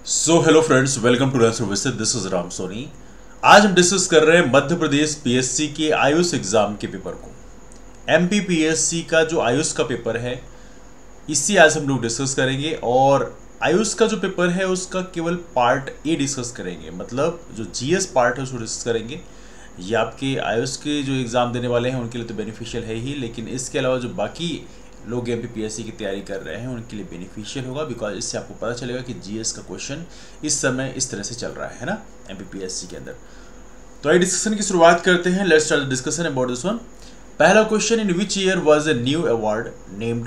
So hello friends, welcome to learn services. This is Ram Soni. आज हम discuss कर रहे हैं मध्य प्रदेश पीएससी के आयुष एग्जाम के पेपर को। एमपीपीएससी का जो आयुष का पेपर है, इसी आज हम लोग डिस्कस करेंगे। और आयुष का जो पेपर है उसका केवल पार्ट ए डिस्कस करेंगे, मतलब जो जीएस पार्ट है उसको डिस्कस करेंगे। ये आपके आयुष के जो एग्ज़ाम देने वाले हैं उनके लिए तो बेनिफिशियल है ही, लेकिन इसके अलावा जो बाकी लोग एमपीपीएससी की तैयारी कर रहे हैं उनके लिए बेनिफिशियल होगा, बिकॉज इससे आपको पता चलेगा कि जीएस का क्वेश्चन इस समय इस तरह से चल रहा है ना एमपीपीएससी के अंदर। तो आइए डिस्कशन की शुरुआत करते हैं। Let's start the discussion about this one. पहला question, in which year was a new award named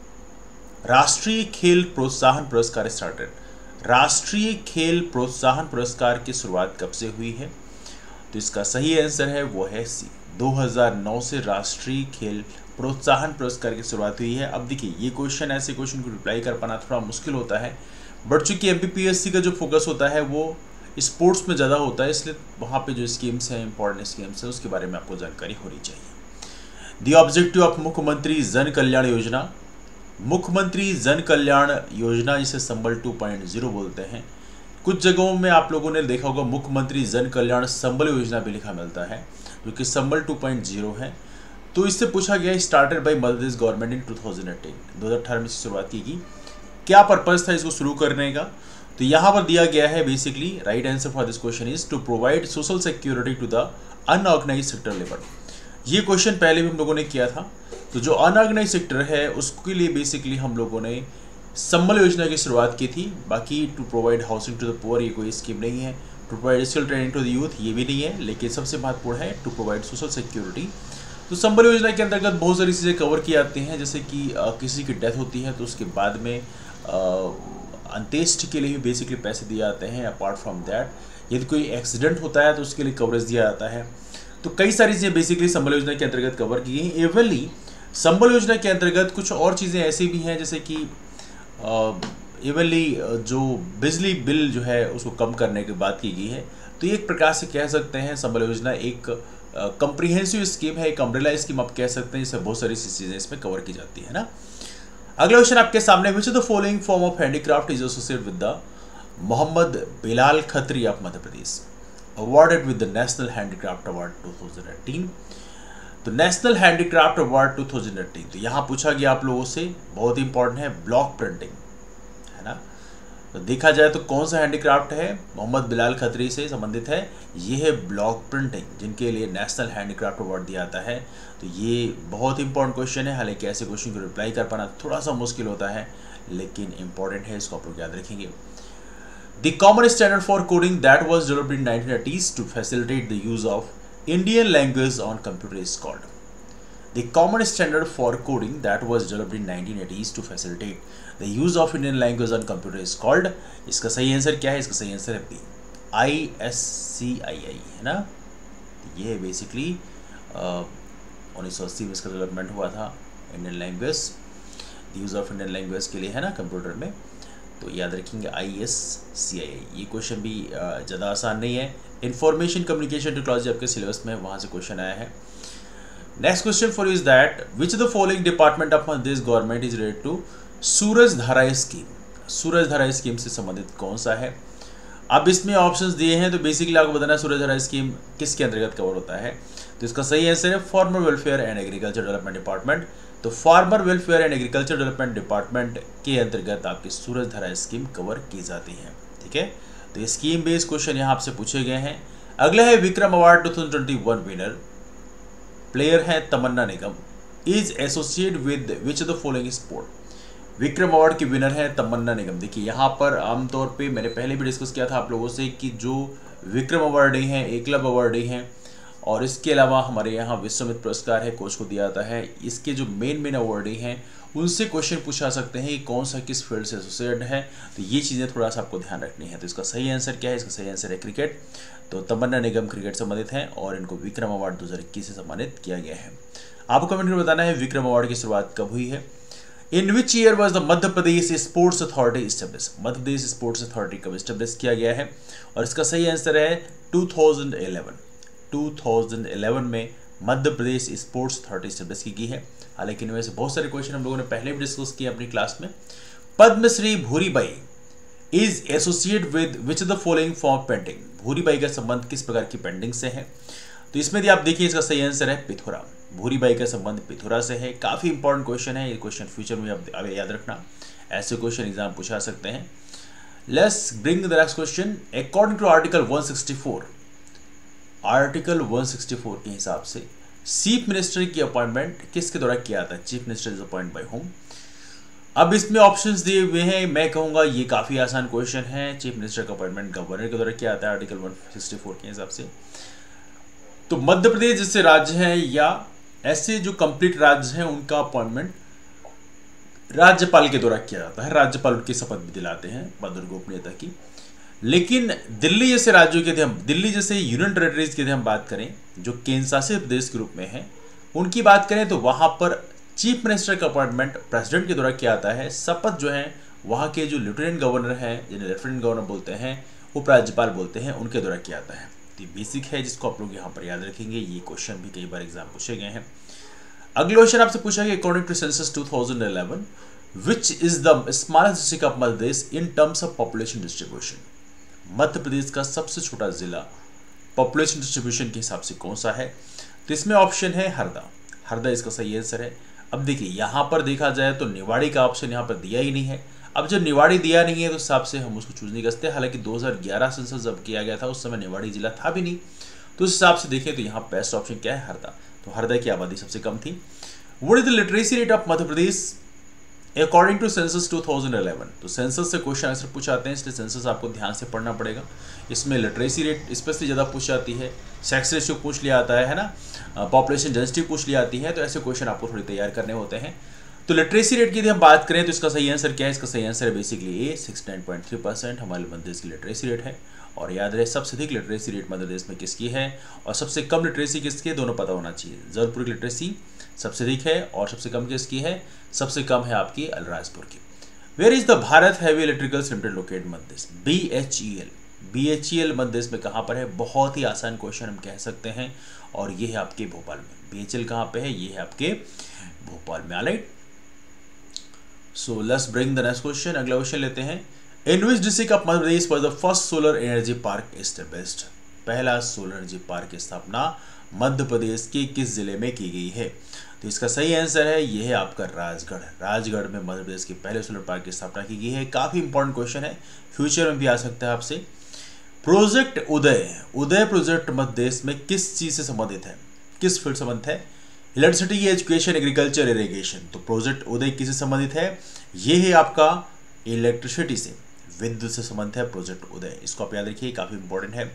Rashtriya Khel प्रोत्साहन पुरस्कार स्टार्टेड। राष्ट्रीय खेल प्रोत्साहन पुरस्कार की शुरुआत कब से हुई है? तो इसका सही आंसर है वो है सी, 2009 से राष्ट्रीय खेल प्रोत्साहन पुरस्कार की शुरुआत हुई है। अब देखिए, ये क्वेश्चन ऐसे क्वेश्चन को रिप्लाई कर पाना थोड़ा मुश्किल होता है, बट चूंकि एमपीपीएससी का जो फोकस होता है वो स्पोर्ट्स में ज़्यादा होता है, इसलिए वहाँ पे जो स्कीम्स हैं, इंपॉर्टेंट स्कीम्स हैं, उसके बारे में आपको जानकारी होनी चाहिए। दी ऑब्जेक्टिव ऑफ मुख्यमंत्री जन कल्याण योजना। मुख्यमंत्री जन कल्याण योजना जिसे संबल 2.0 बोलते हैं। कुछ जगहों में आप लोगों ने देखा होगा मुख्यमंत्री जन कल्याण संबल योजना भी लिखा मिलता है, जो कि संबल 2.0 है। तो इससे पूछा गया, started by Madhya Pradesh government in 2018 में शुरुआत की गई। क्या पर्पज था इसको शुरू करने का? तो यहाँ पर दिया गया है basically, right answer for this question is to provide social security to the unorganise sector level. ये क्वेश्चन पहले भी हम लोगों ने किया था। तो जो अनऑर्गेनाइज सेक्टर है उसके लिए बेसिकली हम लोगों ने संबल योजना की शुरुआत की थी। बाकी to provide housing to the poor ये कोई स्कीम नहीं है। To provide skill training to the youth ये भी नहीं है, लेकिन सबसे महत्वपूर्ण है टू प्रोवाइड सोशल सिक्योरिटी। तो संबल योजना के अंतर्गत बहुत सारी चीज़ें कवर की जाती हैं, जैसे कि किसी की डेथ होती है तो उसके बाद में अंत्येष्टि के लिए भी बेसिकली पैसे दिए जाते हैं। अपार्ट फ्रॉम दैट, यदि कोई एक्सीडेंट होता है तो उसके लिए कवरेज दिया जाता है। तो कई सारी चीज़ें बेसिकली संबल योजना के अंतर्गत कवर की गई। एवनली संबल योजना के अंतर्गत कुछ और चीज़ें ऐसी भी हैं, जैसे कि एवनली जो बिजली बिल जो है उसको कम करने की बात की गई है। तो एक प्रकार से कह सकते हैं संबल योजना एक कंप्रीहेंसिव स्कीम है, एक अम्ब्रेला स्कीम आप कह सकते हैं, जिसमें बहुत सारी चीज़ें इसमें कवर की जाती है ना। अगला क्वेश्चन आपके सामने, which of the following form of handicraft is associated with the Mohammad Bilal Khatri of Madhya Pradesh, awarded with the national handicraft award 2018। तो नेशनल हैंडीक्राफ्ट अवार्ड 2018, तो यहाँ पूछा गया आप लोगों से, बहुत इंपॉर्टेंट है, ब्लॉक प्रिंटिंग है ना। तो देखा जाए तो कौन सा हैंडीक्राफ्ट है मोहम्मद बिलाल खत्री से संबंधित है? ये है ब्लॉक प्रिंटिंग, जिनके लिए नेशनल हैंडीक्राफ्ट अवार्ड दिया जाता है। तो ये बहुत इंपॉर्टेंट क्वेश्चन है। हालांकि ऐसे क्वेश्चन को रिप्लाई कर पाना थोड़ा सा मुश्किल होता है, लेकिन इंपॉर्टेंट है, इसको आप लोग याद रखेंगे। The common standard for coding that was developed in 1980s to facilitate the use of Indian language on computer is called. The common standard for coding that was developed in 1980s to facilitate the use of Indian language on computer is called. इसका सही answer क्या है? इसका सही answer है B, ISCII है ना। ये बेसिकली 1980 में इसका डेवलपमेंट हुआ था, Indian language, use of Indian language के लिए है ना कंप्यूटर में। तो याद रखेंगे ISCII। ये क्वेश्चन भी ज़्यादा आसान नहीं है। इंफॉर्मेशन कम्युनिकेशन टेक्नोलॉजी आपके सिलेबस में वहाँ से क्वेश्चन आया है। Next question for you is that which the following department of this government is related to Suraj Dhara scheme. Suraj Dhara scheme से संबंधित कौन सा है? अब इसमें ऑप्शंस दिए हैं, तो बेसिकली आपको बताना है सूरज धारा स्कीम किसके अंतर्गत कवर होता है। तो इसका सही आंसर है farmer welfare and agriculture development department. तो farmer welfare and agriculture development department के अंतर्गत आपकी सूरज धारा स्कीम कवर की जाती है। ठीक है, तो स्कीम बेस्ड क्वेश्चन यहाँ आपसे पूछे गए हैं। अगला है विक्रम अवार्ड 2021 विनर प्लेयर है Tamanna Nigam, is associate with which of the following sport. Vikram award की विनर है तमन्ना निगम। देखिए यहाँ पर आमतौर पे मैंने पहले भी डिस्कस किया था आप लोगों से कि जो विक्रम अवार्डी हैं, एकलव्य अवार्डी हैं, और इसके अलावा हमारे यहाँ विश्वमित्र पुरस्कार है, कोच को दिया जाता है। इसके जो मेन अवार्डी हैं उनसे क्वेश्चन पूछा सकते हैं कि कौन सा किस फील्ड से एसोसिएटेड है। तो ये चीज़ें थोड़ा सा आपको ध्यान रखनी है। तो इसका सही आंसर क्या है? इसका सही आंसर है क्रिकेट। तो तमन्ना निगम क्रिकेट से संबंधित हैं और इनको विक्रम अवार्ड 2021 से सम्मानित किया गया है। आपको कमेंट में बताना है विक्रम अवार्ड की शुरुआत कब हुई है। In which year was the Madhya Pradesh sports authority establish. Madhya Pradesh sports authority कब स्टेब्लिश किया गया है? और इसका सही आंसर है 2011। 2011 में Madhya Pradesh sports authority establish की गई है। हालांकि इनमें से बहुत सारे क्वेश्चन हम लोगों ने पहले भी डिस्कस किए अपनी क्लास में। Padma Shri Bhuribai is associate with which the following form painting, Bhuribai का संबंध किस प्रकार की पेंटिंग से है। तो इसमें यदि आप देखिए इसका सही आंसर है पिथौरा, भूरीबाई का संबंध पिथौरा से है। काफी इंपॉर्टेंट क्वेश्चन है ये क्वेश्चन, फ्यूचर में आप याद रखना, ऐसे क्वेश्चन एग्जाम पूछा सकते हैं। Let's bring the next question. According to article 164, article 164 के हिसाब से चीफ मिनिस्टर की अपॉइंटमेंट किसके द्वारा किया जाता है, chief minister is appoint by home. अब इसमें ऑप्शंस दिए हुए हैं, मैं कहूंगा ये काफी आसान क्वेश्चन है। चीफ मिनिस्टर का अपॉइंटमेंट गवर्नर के द्वारा किया जाता है आर्टिकल 164 के हिसाब से। तो मध्य प्रदेश जैसे राज्य हैं या ऐसे जो कंप्लीट राज्य हैं उनका अपॉइंटमेंट राज्यपाल के द्वारा किया जाता है, राज्यपाल उनकी शपथ भी दिलाते हैं पद और गोपनीयता की। लेकिन दिल्ली जैसे राज्यों के थे हम, दिल्ली जैसे यूनियन टेरिटरीज के थे हम बात करें, जो केंद्र शासित प्रदेश के रूप में है, उनकी बात करें तो वहां पर चीफ मिनिस्टर का अपॉइंटमेंट प्रेसिडेंट के द्वारा किया जाता है। शपथ जो है वहां के जो लेफ्टिनेंट गवर्नर हैं, जिन्हें लेफ्टिनेंट गवर्नर बोलते हैं, उपराज्यपाल बोलते हैं, उनके द्वारा किया जाता है। तो बेसिक है जिसको आप लोग यहाँ पर याद रखेंगे, ये क्वेश्चन भी कई बार एग्जाम पूछे गए हैं। अगले क्वेश्चन आपसे पूछा गया according to census 2011 which is the smallest district of Madhya Pradesh in terms of population distribution. Madhya Pradesh का सबसे छोटा जिला पॉपुलेशन डिस्ट्रीब्यूशन के हिसाब से कौन सा है। तो इसमें ऑप्शन है हरदा, हरदा इसका सही आंसर है। अब देखिए यहाँ पर देखा जाए तो निवाड़ी का ऑप्शन यहाँ पर दिया ही नहीं है। अब जब निवाड़ी दिया नहीं है तो हिसाब से हम उसको चूज नहीं कर सकते। हालांकि 2011 सेंसस जब किया गया था उस समय निवाड़ी जिला था भी नहीं, तो उस हिसाब से देखें तो यहाँ बेस्ट ऑप्शन क्या है, हरदा। तो हरदा की आबादी सबसे कम थी। What is the literacy rate of Madhya Pradesh according to census 2011। तो सेंसस से क्वेश्चन आंसर पूछाते हैं, इसलिए सेंसस आपको ध्यान से पढ़ना पड़ेगा। इसमें लिटरेसी रेट स्पेशली ज़्यादा पूछ जाती है, सेक्स रेशियो पूछ लिया आता है ना, पॉपुलेशन डेंसिटी पूछ ली आती है, तो ऐसे क्वेश्चन आपको थोड़ी तैयार करने होते हैं। तो लिटरेसी रेट की यदि हम बात करें तो इसका सही आंसर क्या है, इसका सही आंसर है बेसिकली ए 69.3% हमारे मध्य प्रदेश की लिटरेसी रेट है। और याद रहे सबसे अधिक लिटरेसी रेट मध्य प्रदेश में किसकी है और सबसे कम लिटरेसी किसकी है, दोनों पता होना चाहिए। जबलपुर की लिटरेसी सबसे अधिक है और सबसे कम किसकी है, सबसे कम है आपकी अलीराजपुर की। Where is the Bharat heavy electricals limited located Madhya Pradesh, BHEL, BHEL Madhya Pradesh में कहाँ पर है। बहुत ही आसान क्वेश्चन हम कह सकते हैं और ये है आपके भोपाल में। BHEL कहाँ पे है, ये है आपके भोपाल में। Alright, so let's bring the next question. अगला क्वेश्चन लेते हैं। In which district of Madhya Pradesh was the first solar energy park established. पहला सोलर एनर्जी पार्क की स्थापना मध्य प्रदेश के किस जिले में की गई है। तो इसका सही आंसर है ये है आपका राजगढ़। राजगढ़ में मध्य प्रदेश के पहले सोलर पार्क की स्थापना की गई है। काफी इंपॉर्टेंट क्वेश्चन है, फ्यूचर में भी आ सकता है आपसे। प्रोजेक्ट उदय, उदय प्रोजेक्ट मध्य प्रदेश में किस चीज से संबंधित है, किस फील्ड संबंधित है। Electricity, education, agriculture, irrigation. तो प्रोजेक्ट उदय किससे संबंधित है, ये है आपका इलेक्ट्रिसिटी से, विद्युत से संबंधित है प्रोजेक्ट उदय। इसको आप याद रखिए, काफी इंपॉर्टेंट है।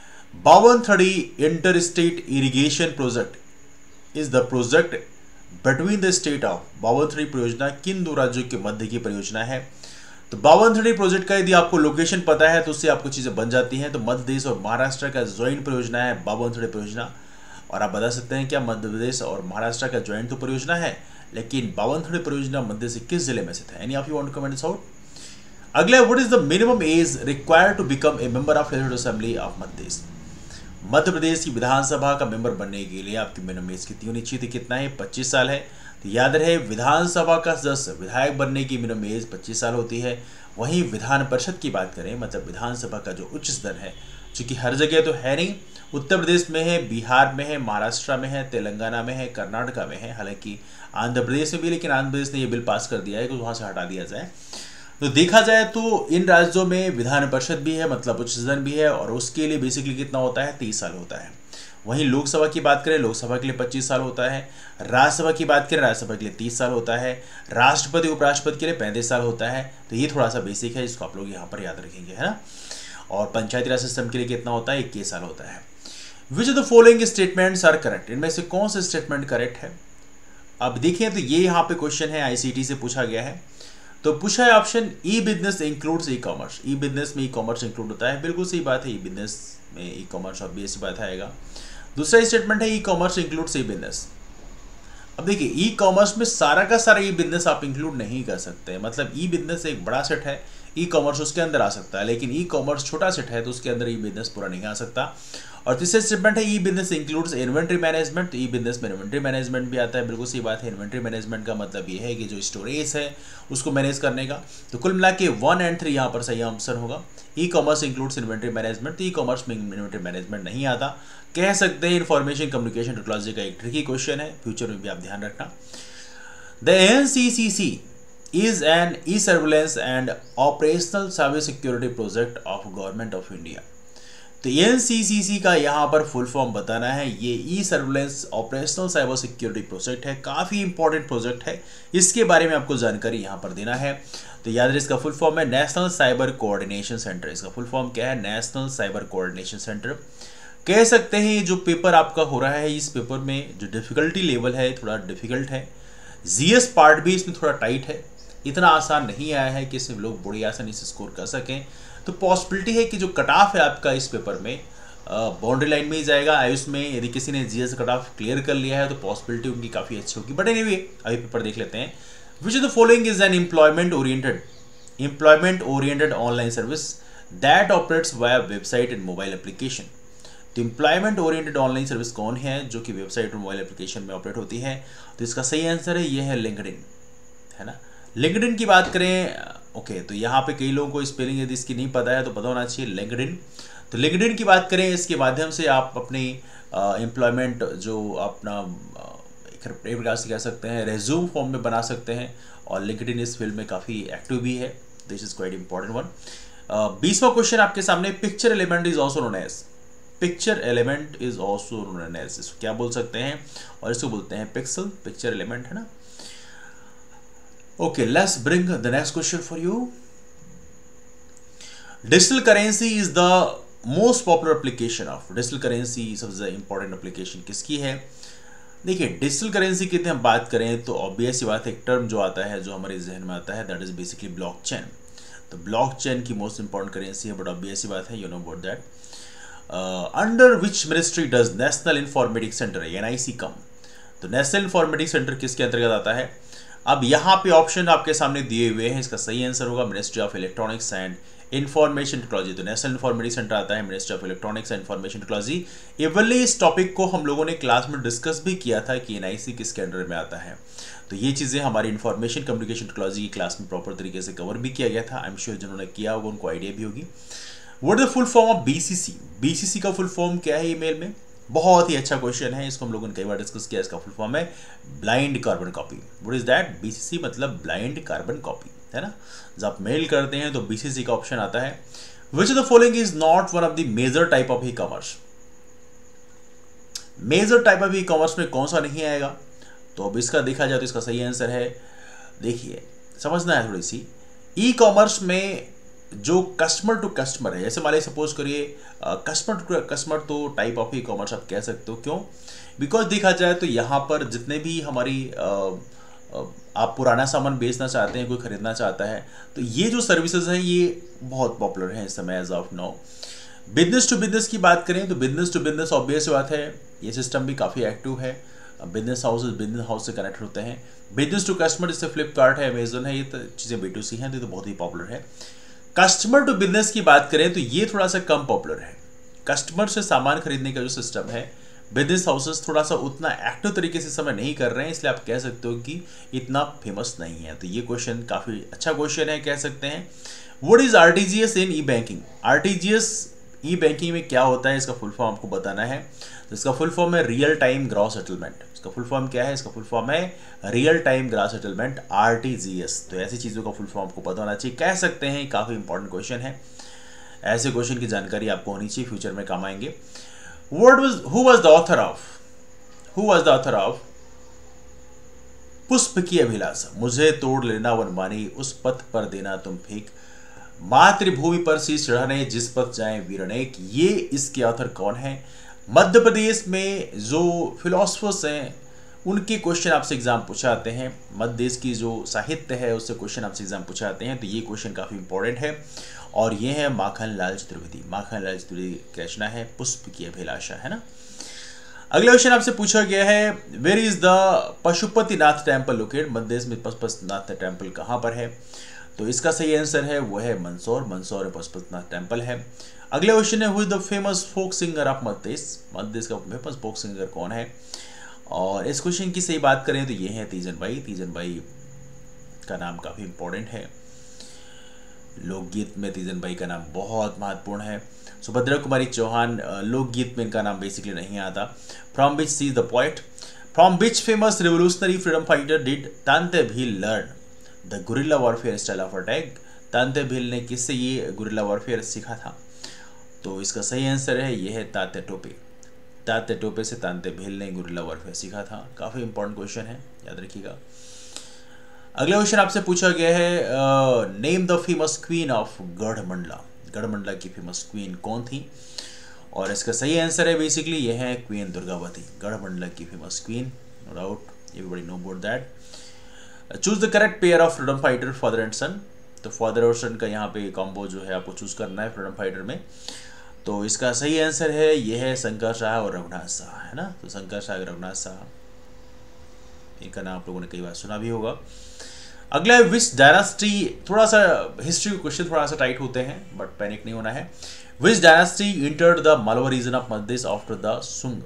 52 inter state irrigation project is the project between the state of. 52 परियोजना किन दो राज्यों के मध्य की परियोजना है। तो 52 प्रोजेक्ट का यदि आपको लोकेशन पता है तो उससे आपको चीजें बन जाती हैं। तो मध्य प्रदेश और महाराष्ट्र का ज्वाइंट परियोजना है 52 परियोजना। और आप बता सकते हैं क्या मध्य प्रदेश और महाराष्ट्र का ज्वाइंट तो परियोजना है, लेकिन 52 परियोजना मध्य से किस जिले में से था। Any of you want to comment this out. अगला, what is the minimum age required to become a member of legislative assembly of Madhya Pradesh. Madhya Pradesh की विधानसभा का मेंबर बनने के लिए आपकी मिनिमम एज कितनी होनी चाहिए थी, कितना है, 25 साल है। तो याद रहे विधानसभा का सदस्य विधायक बनने की मिनिमम एज 25 साल होती है। वहीं विधान परिषद की बात करें, मतलब विधानसभा का जो उच्च सदन है, चूंकि हर जगह तो है नहीं, उत्तर प्रदेश में है, बिहार में है, महाराष्ट्र में है, तेलंगाना में है, कर्नाटका में है, हालांकि आंध्र प्रदेश में भी, लेकिन आंध्र प्रदेश ने ये बिल पास कर दिया है कि वहाँ से हटा दिया जाए। तो देखा जाए तो इन राज्यों में विधान परिषद भी है, मतलब उच्च सदन भी है, और उसके लिए बेसिकली कितना होता है, 30 साल होता है। वहीं लोकसभा की बात करें, लोकसभा के लिए 25 साल होता है। राज्यसभा की बात करें, राज्यसभा के लिए 30 साल होता है। राष्ट्रपति उपराष्ट्रपति के लिए 35 साल होता है। तो ये थोड़ा सा बेसिक है, जिसको आप लोग यहाँ पर याद रखेंगे, है ना। और पंचायती राज सिस्टम के लिए कितना होता है, 21 साल होता है। Which of the following statements are correct, इनमें से कौन सा स्टेटमेंट करेक्ट है। अब देखिए तो ये यहाँ पे क्वेश्चन है, ICT से पूछा गया है। तो पूछा है option e business includes e commerce. E business में ई कॉमर्स इंक्लूड होता है, बिल्कुल सही बात है। ई बिजनेस में ई कॉमर्स ऑब्वियस बात आएगा। दूसरा स्टेटमेंट है e commerce includes e business. अब देखिए ई कॉमर्स में सारा का सारा ई बिजनेस आप इंक्लूड नहीं कर सकते, मतलब ई बिजनेस एक बड़ा सेट है, ई कॉमर्स उसके अंदर आ सकता है, लेकिन ई कॉमर्स छोटा सेट है तो उसके अंदर ई बिजनेस पूरा नहीं आ सकता। और तीसरा स्टेटमेंट है e business includes inventory management. तो ई बिजनेस में इन्वेंट्री मैनेजमेंट भी आता है, बिल्कुल सही बात है। इन्वेंट्री मैनेजमेंट का मतलब ये है कि जो स्टोरेज है उसको मैनेज करने का। तो कुल मिला के 1 और 3 यहाँ पर सही आंसर होगा। E commerce includes inventory management. तो ई कॉमर्स में इन्वेंट्री मैनेजमेंट नहीं आता। कह सकते हैं इन्फॉर्मेशन कम्युनिकेशन टेक्नोलॉजी का एक ट्रिकी क्वेश्चन है, फ्यूचर में भी आप ध्यान रखना। The ANCCC is an e-surveillance and operational cyber security project of Government of India। तो ANCCC का यहाँ पर फुल फॉर्म बताना है। ये e surveillance operational cyber security project है, काफ़ी इंपॉर्टेंट प्रोजेक्ट है, इसके बारे में आपको जानकारी यहाँ पर देना है। तो याद रहे इसका फुल फॉर्म है नेशनल साइबर कोऑर्डिनेशन सेंटर। इसका फुल फॉर्म क्या है? National cyber coordination centre. कह सकते हैं जो पेपर आपका हो रहा है, इस पेपर में जो डिफिकल्टी लेवल है थोड़ा डिफिकल्ट है। जीएस पार्ट भी इसमें थोड़ा टाइट है, इतना आसान नहीं आया है कि इसमें लोग बड़ी आसानी से स्कोर कर सकें। तो पॉसिबिलिटी है कि जो कट ऑफ है आपका इस पेपर में बाउंड्री लाइन में ही जाएगा। आयुष में यदि किसी ने जीएस कट ऑफ क्लियर कर लिया है तो पॉसिबिलिटी उनकी काफ़ी अच्छी होगी। बट एनीवे अभी पेपर देख लेते हैं। Which of the following is an employment oriented online service that operates via website and mobile application. तो एम्प्लॉयमेंट ओरिएंटेड ऑनलाइन सर्विस कौन है जो कि वेबसाइट और मोबाइल एप्लीकेशन में ऑपरेट होती है? तो इसका सही आंसर है ये है लिंक्डइन, है ना। लिंक्डइन की बात करें, ओके, तो यहाँ पे कई लोगों को स्पेलिंग यदि इसकी नहीं पता है तो पता होना चाहिए लिंक्डइन। तो लिंक्डइन की बात करें, इसके माध्यम से आप अपनी एम्प्लॉयमेंट जो अपना एक प्रकार से कह सकते हैं रेज्यूम फॉर्म में बना सकते हैं, और लिंक्डइन इस फील्ड में काफ़ी एक्टिव भी है। This is quite important one. 20वां क्वेश्चन आपके सामने, picture element is also known as. Picture element is also known as, इसको क्या बोल सकते हैं? और इसको बोलते हैं पिक्सल, पिक्चर एलिमेंट, है ना। Okay, let's bring the next question for you. Digital currency is the most popular application of। digital currency सबसे important application किसकी है? देखिए डिजिटल करेंसी की हम बात करें तो ऑब्वियस ही बात है, एक टर्म जो आता है जो हमारे जहन में आता है दैट इज बेसिकली ब्लॉकचेन। तो ब्लॉकचेन की मोस्ट इंपॉर्टेंट करेंसी है, बट ऑब्वियस ही बात है, you know about that. Under which ministry does national informatics centre NIC come? तो नेशनल इंफॉर्मेटिक्स सेंटर किसके अंतर्गत आता है? अब यहाँ पे ऑप्शन आपके सामने दिए हुए हैं, इसका सही आंसर होगा ministry of electronics and information technology. तो नेशनल इंफॉर्मेटिक्स सेंटर आता है ministry of electronics and information technology. Evenly इस टॉपिक को हम लोगों ने क्लास में डिस्कस भी किया था कि NIC किसके अंडर में आता है। तो ये चीज़ें हमारी इंफॉर्मेशन कम्युनिकेशन टेक्नोलॉजी की क्लास में प्रॉपर तरीके से कवर भी किया गया था। आई एम श्योर जिन्होंने किया होगा उनको आइडिया भी होगी। What is the full form of BCC? BCC का फुल फॉर्म क्या है ईमेल में? बहुत ही अच्छा क्वेश्चन है, इसको हम लोगों ने कई बार डिस्कस किया। इसका फुल फॉर्म है blind carbon copy. What is that? BCC मतलब ब्लाइंड कार्बन कॉपी, है ना। जब आप मेल करते हैं तो BCC का ऑप्शन आता है। Which of the following is not one of the major type of e commerce? Major type of e commerce में कौन सा नहीं आएगा? तो अब इसका देखा जाए तो इसका सही आंसर है, देखिए समझना है थोड़ी सी, ई कॉमर्स में जो कस्टमर टू कस्टमर है, जैसे मान लीजिए सपोज करिए कस्टमर टू कस्टमर, तो टाइप ऑफ ई कॉमर्स आप कह सकते हो। क्यों? बिकॉज देखा जाए तो यहाँ पर जितने भी हमारी आप पुराना सामान बेचना चाहते हैं, कोई खरीदना चाहता है, तो ये जो सर्विसेज हैं ये बहुत पॉपुलर हैं इस समय age of now. Business to business की बात करें तो बिजनेस टू बिजनेस ऑब्वियस बात है, ये सिस्टम भी काफ़ी एक्टिव है। बिजनेस हाउस से कनेक्ट होते हैं। बिजनेस टू कस्टमर जैसे फ्लिपकार्ट है, अमेजन है, ये तो चीज़ें B2C हैं, तो बहुत ही पॉपुलर है। कस्टमर टू बिजनेस की बात करें तो ये थोड़ा सा कम पॉपुलर है। कस्टमर से सामान खरीदने का जो सिस्टम है, बिजनेस हाउसेस थोड़ा सा उतना एक्टिव तरीके से समय नहीं कर रहे हैं, इसलिए आप कह सकते हो कि इतना फेमस नहीं है। तो ये क्वेश्चन काफ़ी अच्छा क्वेश्चन है, कह सकते हैं। What is RTGS in e banking? RTGS e banking में क्या होता है, इसका फुल फॉर्म आपको बताना है। तो इसका फुल फॉर्म है रियल टाइम ग्रॉस सेटलमेंट। इसका फुल फॉर्म क्या है? इसका फुल फॉर्म है real time gross settlement, RTGS। तो ऐसी चीज़ों का फुल फॉर्म आपको पता होना चाहिए, कह सकते हैं काफ़ी इंपॉर्टेंट क्वेश्चन है। ऐसे क्वेश्चन की जानकारी आपको होनी चाहिए, फ्यूचर में काम आएंगे। Who was the author of Pushp ki अभिलाषा? मुझे तोड़ लेना वनमानी, उस पथ पर देना तुम फेंक, मातृभूमि पर शीश चढ़ाने जिस पथ जाए वीरनेक। ये इसके ऑथर कौन है? मध्य प्रदेश में जो फिलोसफर्स हैं उनके क्वेश्चन आपसे एग्जाम पूछाते हैं। मध्य देश की जो साहित्य है उससे क्वेश्चन आपसे एग्जाम पूछाते हैं, तो ये क्वेश्चन काफ़ी इंपॉर्टेंट है। और ये है माखन लाल चतुर्वेदी। माखन लाल चतुर्वेदी की रचना है पुष्प की अभिलाषा, है ना। अगला क्वेश्चन आपसे पूछा गया है, where is the Pashupatinath temple located? Madhya देश में पशुपतिनाथ टेम्पल कहाँ पर है? तो इसका सही आंसर है वो है मंदसौर। मंदसौर में पशुपतिनाथ टेम्पल है। अगले क्वेश्चन है who is the famous folk singer of Madhya Pradesh. Madhya Pradesh का फेमस फोक सिंगर कौन है? और इस क्वेश्चन की सही बात करें तो ये है तीजन बाई। तीजन बाई का नाम काफ़ी इंपॉर्टेंट है, लोकगीत में तीजन बाई का नाम बहुत महत्वपूर्ण है। सुभद्रा कुमारी चौहान लोकगीत में इनका नाम बेसिकली नहीं आता। From which see the poet, from which famous revolutionary freedom fighter did Tantya Bhil learn the guerrilla warfare style of attack. Tantya Bhil ने किससे ये गुरिल्ला वॉरफेयर सीखा था? तो इसका सही आंसर है ये है तात्या टोपे। तात्या टोपे से तांते भील ने गुरिल्ला वॉरफेयर सीखा था। काफ़ी इंपॉर्टेंट क्वेश्चन है, याद रखिएगा। अगला क्वेश्चन आपसे पूछा गया है name the famous queen of Garhamandla. Garhamandla की फेमस क्वीन कौन थी? और इसका सही आंसर है बेसिकली ये है क्वीन दुर्गावती, गढ़मंडला की famous queen, no doubt, everybody know about that. Choose the correct pair of freedom fighter father and son. तो फादर और सन का यहाँ पे कॉम्बो जो है आपको चूज करना है फ्रीडम फाइटर में। तो इसका सही आंसर है ये है शंकर शाह और रघुनाथ शाह, है ना। तो शंकर शाह रघुनाथ शाह, इनका नाम आप लोगों ने कई बार सुना भी होगा। अगला है विच डायनास्टी। थोड़ा सा हिस्ट्री क्वेश्चन थोड़ा सा टाइट होते हैं बट पैनिक नहीं होना है। Which dynasty entered the Malwa region of Madhya Pradesh after the Sunga.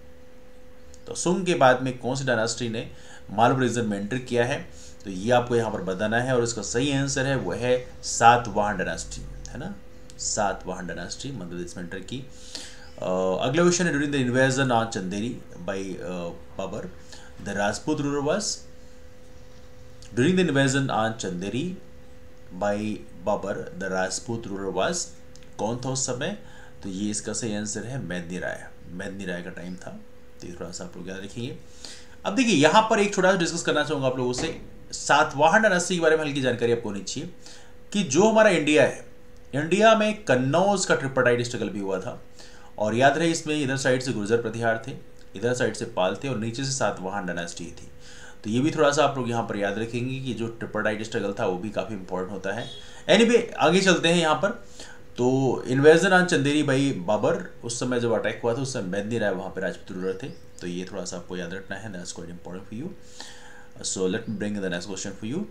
तो सुंग के बाद में कौन सी डायनास्टी ने मालवा रीजन में एंटर किया है? तो ये आपको यहाँ पर बताना है और इसका सही आंसर है वो है सातवाहन डायनास्टी, है ना। सातवाहन डायनास्टी मध्य प्रदेश में एंटर की। अगला क्वेश्चन है during the invasion on Chanderi by Babur the Rajput ruler was. During the invasion on Chanderi by Babur the Rajput ruler was, कौन था उस समय? तो ये इसका सही आंसर है मेदिनी राय। मेदिनी राय का टाइम था। तो थोड़ा सा आप लोग याद रखेंगे। अब देखिए यहाँ पर एक छोटा सा डिस्कस करना चाहूँगा आप लोगों से। सातवाहन डायनास्टी के बारे में हल्की जानकारी आपको होनी चाहिए कि जो हमारा इंडिया है, इंडिया में कन्नौज का ट्रिपार्टाइट स्ट्रगल भी हुआ था। और याद रहे इसमें इधर साइड से गुर्जर प्रतिहार थे, इधर साइड से पाल थे और नीचे से सातवाहन डायनास्टी थी। तो ये भी थोड़ा सा आप लोग यहाँ पर याद रखेंगे कि जो ट्रिपार्टाइट स्ट्रगल था वो भी काफ़ी इंपॉर्टेंट होता है। एनीवे आगे चलते हैं यहाँ पर। तो invasion on Chanderi by Babur, उस समय जब अटैक हुआ था उस समय मेदिनी राय वहाँ पर राजपूत रूलर थे। तो ये थोड़ा सा आपको याद रखना है, that's quite important for you. So let me bring the next question for you.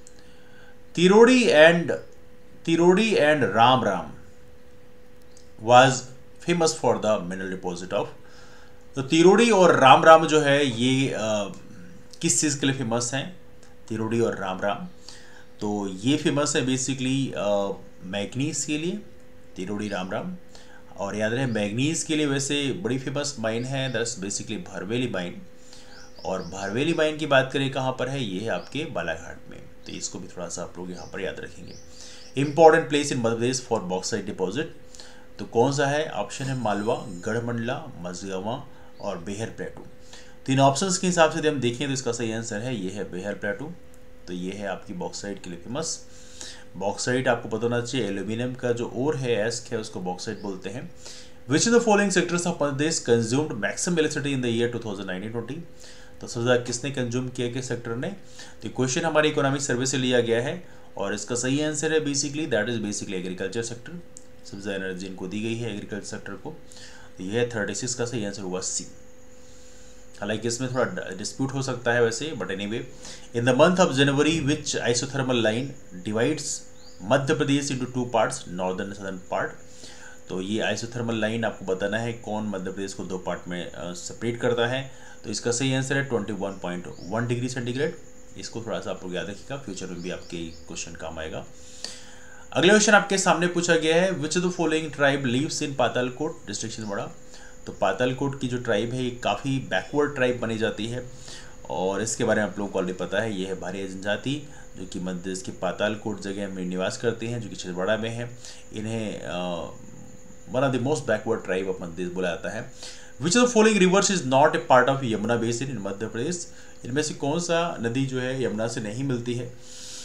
Tirodi and Ramrama was famous for the mineral deposit of. तो तिरोड़ी और राम राम जो है ये किस चीज़ के लिए फेमस हैं? तिरोड़ी और राम राम तो ये फेमस है बेसिकली मैग्नीज के लिए, तिरोड़ी राम राम। और याद रहे मैग्नीज के लिए वैसे बड़ी फेमस माइन है, दैट्स बेसिकली भरवेली माइन। और भरवेली माइन की बात करें कहाँ पर है? ये है आपके बालाघाट में। तो इसको भी थोड़ा सा आप लोग यहाँ पर याद रखेंगे। Important place in Madhya Pradesh for bauxite deposit, तो कौन सा है? ऑप्शन है मालवा, गढ़मंडला, मझगांवा और बेहर प्लेटू। तीन ऑप्शंस के हिसाब से यदि हम देखें तो इसका सही आंसर है ये है बेहर प्लेटू। तो ये है आपकी बॉक्साइट के लिए फेमस। बॉक्साइट आपको पता होना चाहिए एल्यूमिनियम का जो ओर है, एस्क है, उसको बॉक्साइट बोलते हैं। Which in the following sectors of Madhya Pradesh consumed maximum electricity in the year 2019-20? तो सबसे ज़्यादा किसने कंज्यूम किया, किस सेक्टर ने? तो क्वेश्चन हमारे इकोनॉमिक सर्वे से लिया गया है और इसका सही आंसर है basically that is basically agriculture sector. सबसे ज़्यादा एनर्जी इनको दी गई है एग्रीकल्चर सेक्टर को। तो यह 36 का सही आंसर हुआ सी। हालांकि इसमें थोड़ा डिस्प्यूट हो सकता है वैसे, but anyway. In the month of January which isothermal line divides Madhya Pradesh into two parts, northern and southern part. तो ये आइसोथर्मल लाइन आपको बताना है कौन मध्य प्रदेश को दो पार्ट में सेपरेट करता है। तो इसका सही आंसर है 21.1 डिग्री सेंटीग्रेड। इसको थोड़ा सा आप लोग याद रखिएगा, फ्यूचर में भी आपके क्वेश्चन काम आएगा। अगला क्वेश्चन आपके सामने पूछा गया है which of the following tribe lives in Patalkot district Chhindwara. तो पातालकोट की जो ट्राइब है ये काफ़ी बैकवर्ड ट्राइब बनी जाती है और इसके बारे में आप लोगों को ऑलरेडी पता है। ये है भारिया जनजाति जो कि मध्य प्रदेश के पातालकोट जगह में निवास करती हैं, जो कि छिंदवाड़ा में है। इन्हें one of the most backward tribe of Madhya Pradesh बोला जाता है। Which of the following rivers is not a part of Yamuna basin in Madhya Pradesh. इनमें से कौन सा नदी जो है यमुना से नहीं मिलती है?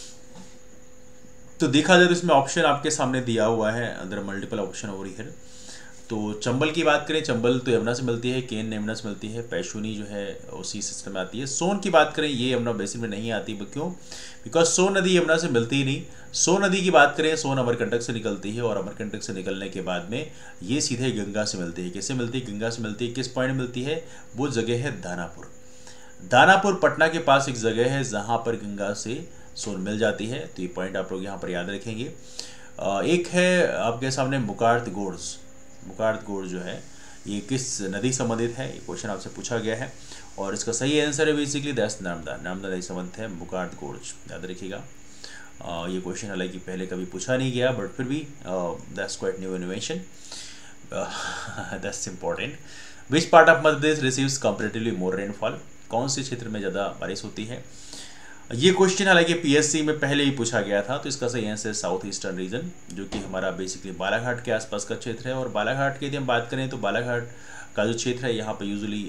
तो देखा जाए तो इसमें ऑप्शन आपके सामने दिया हुआ है, अंदर मल्टीपल ऑप्शन ओवर हियर। तो चंबल की बात करें, चंबल तो यमुना से मिलती है, केन यमुना से मिलती है, पैशुनी जो है उसी सिस्टम में आती है। सोन की बात करें ये यमुना बेसिन में नहीं आती, क्यों? बिकॉज सोन नदी यमुना से मिलती ही नहीं। सोन नदी की बात करें, सोन अमरकंटक से निकलती है और अमरकंटक से निकलने के बाद में ये सीधे गंगा से मिलती है। किससे मिलती है? गंगा से मिलती है। किस पॉइंट में मिलती है? वो जगह है दानापुर। दानापुर पटना के पास एक जगह है जहाँ पर गंगा से सोन मिल जाती है। तो ये पॉइंट आप लोग यहाँ पर याद रखेंगे। एक है आपके सामने मुकार्त गोर्ज। मुकार्त गोर्ज जो है ये किस नदी संबंधित है, ये क्वेश्चन आपसे पूछा गया है और इसका सही आंसर है बेसिकली दैट्स नर्मदा। नर्मदा नदी संबंधित है मुकार्त गोर्ज, याद रखिएगा। ये क्वेश्चन हालांकि पहले कभी पूछा नहीं गया बट फिर भी that's quite new innovation, that's important. Which part of Madhya Pradesh receives comparatively more rainfall, कौन से क्षेत्र में ज़्यादा बारिश होती है। ये क्वेश्चन हालांकि पीएससी में पहले ही पूछा गया था, तो इसका सही आंसर साउथ ईस्टर्न रीजन, जो कि हमारा बेसिकली बालाघाट के आसपास का क्षेत्र है। और बालाघाट की यदि हम बात करें तो बालाघाट का जो क्षेत्र है यहाँ पर यूजुअली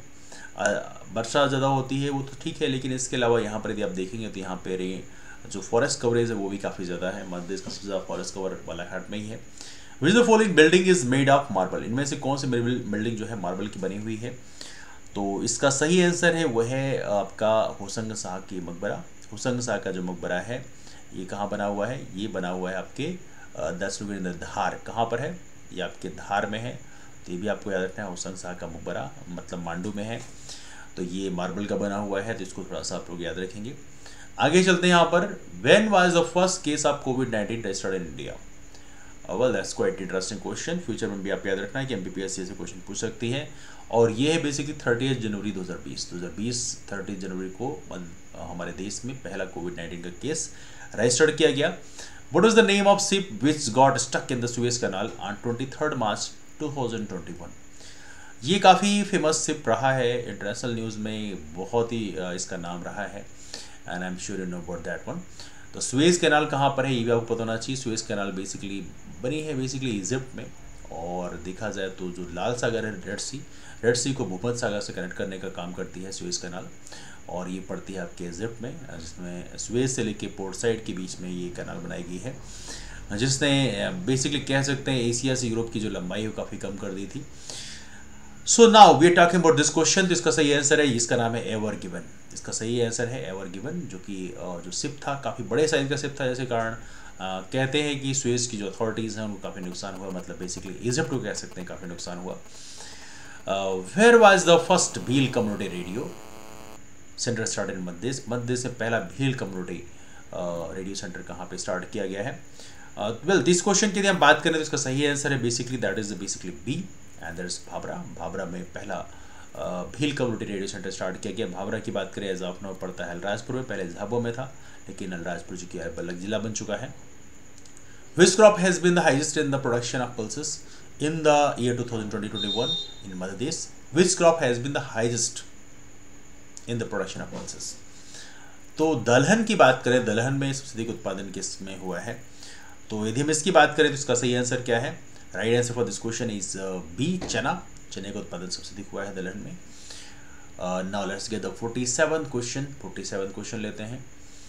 वर्षा ज़्यादा होती है, वो तो ठीक है, लेकिन इसके अलावा यहाँ पर यदि आप देखेंगे तो यहाँ पर जो फॉरेस्ट कवरेज है वो भी काफ़ी ज़्यादा है। मध्य प्रदेश का सबसे ज़्यादा फॉरेस्ट कवर बालाघाट में ही है। Which the following building is made of marble, इनमें से कौन सी बिल्डिंग जो है मार्बल की बनी हुई है। तो इसका सही आंसर है वह है आपका होशंग शाह की मकबरा। होशंग शाह का जो मकबरा है ये कहाँ बना हुआ है, ये बना हुआ है आपके दक्षिण धार, कहाँ पर है, ये आपके धार में है। तो ये भी आपको याद रखना है, होशंग शाह का मकबरा मतलब मांडू में है। तो ये मार्बल का बना हुआ है, तो इसको थोड़ा सा आप लोग याद रखेंगे। आगे चलते हैं यहाँ पर। When was the first case of कोविड-19 registered in India. Well that's quite interesting question, future में भी आप याद रखना है कि एमपीपीएससी से क्वेश्चन पूछ सकती है। और ये है बेसिकली 30 जनवरी 2020 30 जनवरी को हमारे देश में पहला कोविड-19 का केस रजिस्टर्ड किया गया। What is the name of ship which got stuck in the Suez Canal on 23 March 2021। ये काफ़ी फेमस शिप रहा है, इंटरनेशनल न्यूज़ में बहुत ही इसका नाम रहा है and I am sure you know about that one. तो सुएज कैनाल कहाँ पर है ये भी आपको पता होना चाहिए। सुएज कैनाल बेसिकली बनी है बेसिकली इजिप्ट में, और देखा जाए तो जो लाल सागर है रेड सी को भूमध्य सागर से कनेक्ट करने का काम करती है सुएज कैनाल, और ये पड़ती है आपके इजिप्ट में, जिसमें सुएज से लेके पोर्ट साइड के बीच में ये कैनाल बनाई गई है, जिसने बेसिकली कह सकते हैं एशिया से यूरोप की जो लंबाई है वो काफ़ी कम कर दी थी। So now we are talking about this question. तो इसका सही आंसर है, इसका नाम है एवर गिवन। इसका सही आंसर है एवर गिवन, जो कि जो शिप था काफ़ी बड़े साइज का शिप था, जैसे कारण कहते हैं कि सुएज की जो अथॉरिटीज़ हैं उनको काफ़ी नुकसान हुआ, मतलब बेसिकली इजिप्ट को कह सकते हैं काफ़ी नुकसान हुआ। Where was the first Bhil community radio centre start in Madhya Pradesh में पहला भील कम्युनिटी रेडियो सेंटर कहाँ पे स्टार्ट किया गया है। वेल दिस क्वेश्चन की यदि हम बात करें तो इसका सही आंसर है basically that is basically B and that is Bhabhra. Bhabhra में पहला Bhil community radio centre start किया गया। भाभरा की बात करें एज ऑफ नाउ पड़ता है अलीराजपुर में, पहले झाबुआ में था, लेकिन अलीराजपुर जो कि अलग जिला बन चुका है। Which crop has been the highest in the production of pulses in the year 2020-21 in Madhya Pradesh? Which crop has been the highest in the production of pulses? तो दलहन की बात करें, दलहन में सबसे अधिक उत्पादन किस में हुआ है। तो यदि हम इसकी बात करें तो इसका सही आंसर क्या है। Right answer for this question is B chana. चने का उत्पादन सबसे अधिक हुआ है दलहन में। Now let's get the 47th question लेते हैं।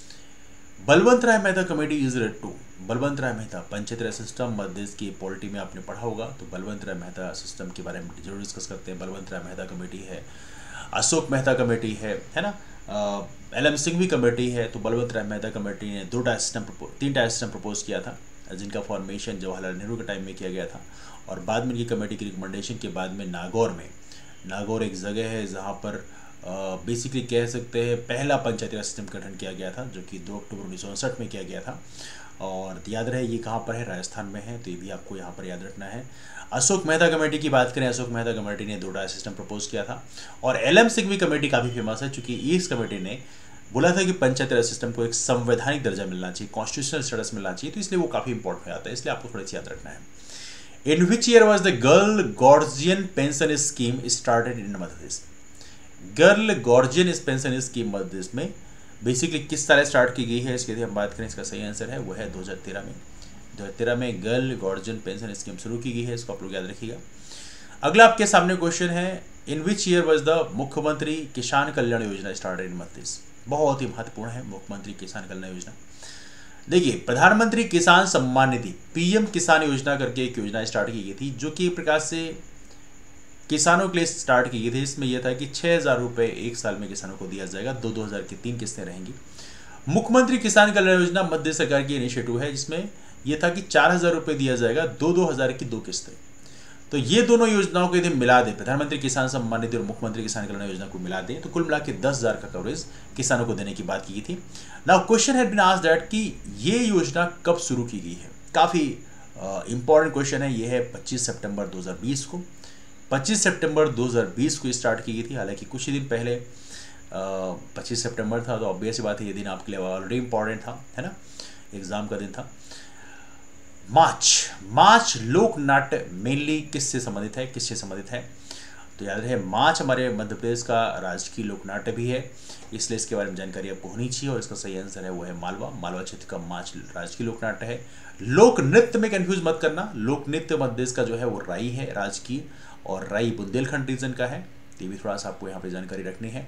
Balwant Rai Mehta committee is red to. Balwant Rai Mehta Panchayati Raj system Madhya Pradesh की पॉलिटी में आपने पढ़ा होगा, तो बलवंत राय मेहता सिस्टम के बारे में जरूर डिस्कस करते हैं। बलवंत राय मेहता कमेटी है, अशोक मेहता कमेटी है ना, LM सिंघवी कमेटी है। तो बलवंत राय मेहता कमेटी ने 3 टायर सिस्टम प्रपोज किया था, जिनका फॉर्मेशन जवाहरलाल नेहरू के टाइम में किया गया था। और बाद में इनकी कमेटी की रिकमेंडेशन के बाद में नागौर एक जगह है जहाँ पर बेसिकली कह सकते हैं पहला पंचायती राज सिस्टम का गठन किया गया था, जो कि 2 अक्टूबर 1959 में किया गया था। और याद रहे ये कहाँ पर है, राजस्थान में है, तो ये भी आपको यहाँ पर याद रखना है। अशोक मेहता कमेटी की बात करें, अशोक मेहता कमेटी ने 2 टायर सिस्टम प्रपोज किया था। और LM सिंघवी कमेटी काफ़ी फेमस है, चूँकि इस कमेटी ने बोला था कि पंचायती राज सिस्टम को एक संवैधानिक दर्जा मिलना चाहिए, कॉन्स्टिट्यूशनल स्टेटस मिलना चाहिए, तो इसलिए वो काफ़ी इंपॉर्टेंट हो जाता है, इसलिए आपको थोड़ी सी याद रखना है। In which year was the girl guardian pension scheme started in Madhya Pradesh. Girl guardian pension scheme Madhya Pradesh में बेसिकली किस साल स्टार्ट की गई है, इसके यदि हम बात करें इसका सही आंसर है वो है 2013 में। 2013 में गर्ल गार्जियन पेंशन स्कीम शुरू की गई है, इसको आप लोग याद रखिएगा। अगला आपके सामने क्वेश्चन है, in which year was the मुख्यमंत्री किसान कल्याण योजना स्टार्टेड इन मध्य प्रदेश। बहुत ही महत्वपूर्ण है मुख्यमंत्री किसान कल्याण योजना। देखिए, प्रधानमंत्री किसान सम्मान निधि PM किसान योजना करके एक योजना स्टार्ट की गई थी, जो कि एक प्रकार से किसानों के लिए स्टार्ट की गई थी। इसमें यह था कि 6,000 रुपये एक साल में किसानों को दिया जाएगा, 2-2 की 3 किस्तें रहेंगी। मुख्यमंत्री किसान कल्याण योजना मध्य सरकार की इनिशिएटिव है, जिसमें यह था कि 4,000 रुपये दिया जाएगा, 2-2 की 2 किस्तें। तो ये दोनों योजनाओं को यदि मिला दे, प्रधानमंत्री किसान सम्मान निधि और मुख्यमंत्री किसान कल्याण योजना को मिला दे, तो कुल मिला के 10,000 का कवरेज किसानों को देने की बात की थी। Now question had been asked that कि ये योजना कब शुरू की गई है। काफ़ी इंपॉर्टेंट क्वेश्चन है। ये है 25 सितंबर 2020 को। 25 सितंबर 2020 को स्टार्ट की गई थी। हालांकि कुछ ही दिन पहले 25 सितंबर था, तो ऑब्वियस बात है ये दिन आपके लिए ऑलरेडी इंपॉर्टेंट था, है ना, एग्जाम का दिन था। मार्च लोक नाट्य मेनली किससे संबंधित है, तो याद रहे मार्च हमारे मध्य प्रदेश का राजकीय लोक नाट्य भी है, इसलिए इसके बारे में जानकारी आपको होनी चाहिए। और इसका सही आंसर है वो है मालवा क्षेत्र का मार्च राजकीय लोक नाट्य है। लोक नृत्य में कंफ्यूज मत करना, लोक नृत्य मध्य प्रदेश का जो है वो राई है राजकीय, और राई बुंदेलखंड रीजन का है। तो भी थोड़ा सा आपको यहाँ पे जानकारी रखनी है।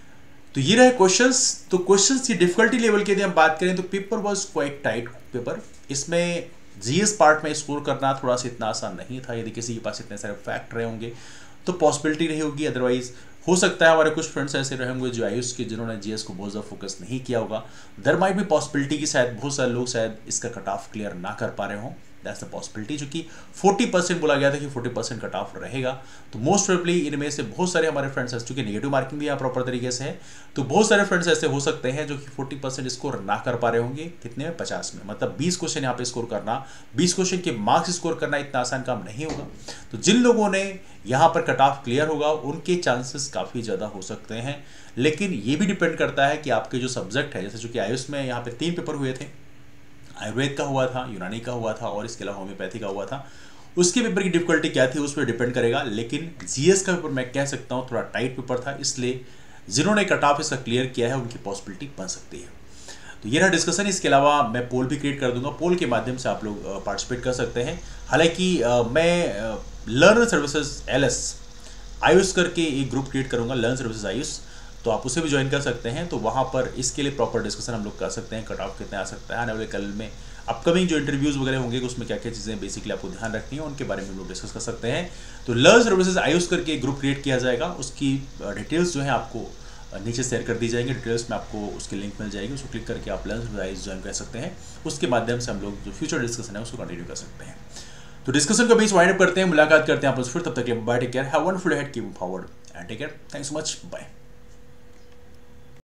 तो ये रहे क्वेश्चंस। तो क्वेश्चंस की डिफिकल्टी लेवल की यदि हम बात करें तो paper was quite tight paper. इसमें जीएस पार्ट में स्कोर करना थोड़ा सा इतना आसान नहीं था। यदि किसी के पास इतने सारे फैक्ट रहे होंगे तो पॉसिबिलिटी रही होगी, अदरवाइज हो सकता है हमारे कुछ फ्रेंड्स ऐसे रहे होंगे जो आयुष के, जिन्होंने जीएस को बहुत ज़्यादा फोकस नहीं किया होगा। देयर माइट भी पॉसिबिलिटी कि शायद बहुत सारे लोग शायद इसका कट ऑफ क्लियर ना कर पा रहे हों। That's the possibility. चूंकि 40% बोला गया था कि 40% कट ऑफ रहेगा, तो मोस्ट प्रोबेबली इनमें से बहुत सारे हमारे फ्रेंड्स हैं, चूंकि नेगेटिव मार्किंग भी यहाँ प्रॉपर तरीके से है, तो बहुत सारे फ्रेंड्स ऐसे हो सकते हैं जो कि 40% स्कोर ना कर पा रहे होंगे। कितने में? 50 में। मतलब 20 क्वेश्चन यहाँ पे स्कोर करना, 20 क्वेश्चन के मार्क्स स्कोर करना इतना आसान काम नहीं होगा। तो जिन लोगों ने यहाँ पर कट ऑफ क्लियर होगा उनके चांसेस काफ़ी ज़्यादा हो सकते हैं। लेकिन ये भी डिपेंड करता है कि आपके जो सब्जेक्ट है, जैसे चूंकि आयुष में यहाँ पे 3 पेपर हुए थे, आयुर्वेद का हुआ था, यूनानी का हुआ था और इसके अलावा होम्योपैथी का हुआ था। उसके पेपर की डिफिकल्टी क्या थी उस पर डिपेंड करेगा। लेकिन जीएस का पेपर मैं कह सकता हूँ थोड़ा टाइट पेपर था, इसलिए जिन्होंने कट ऑफ इसका क्लियर किया है उनकी पॉसिबिलिटी बन सकती है। तो ये रहा डिस्कशन। इसके अलावा मैं पोल भी क्रिएट कर दूंगा, पोल के माध्यम से आप लोग पार्टिसिपेट कर सकते हैं। हालांकि मैं लर्नर सर्विसेज LS आयुष करके एक ग्रुप क्रिएट करूंगा, लर्न सर्विसेज आयुष, तो आप उसे भी ज्वाइन कर सकते हैं। तो वहाँ पर इसके लिए प्रॉपर डिस्कशन हम लोग कर सकते हैं, कट ऑफ कितने आ सकता है, आने वाले कल में अपकमिंग जो इंटरव्यूज़ वगैरह होंगे उसमें क्या क्या चीज़ें बेसिकली आपको ध्यान रखनी है, उनके बारे में हम लोग डिस्कस कर सकते हैं। तो लर्न सर्विसेज आयुष करके एक ग्रुप क्रिएट किया जाएगा, उसकी डिटेल्स जो है आपको नीचे शेयर कर दी जाएंगी। डिटेल्स में आपको उसकी लिंक मिल जाएगी, उसको क्लिक करके आप लर्न सर्विसेज आयुष ज्वाइन कर सकते हैं। उसके माध्यम से हम लोग जो फ्यूचर डिस्कशन है उसको कंटिन्यू कर सकते हैं। तो डिस्कशन को बीच वाइंड अप करते हैं, मुलाकात करते हैं आप फिर। तब तक bye, take care, have wonderful head, keep forward and take care. Thanks so much, bye.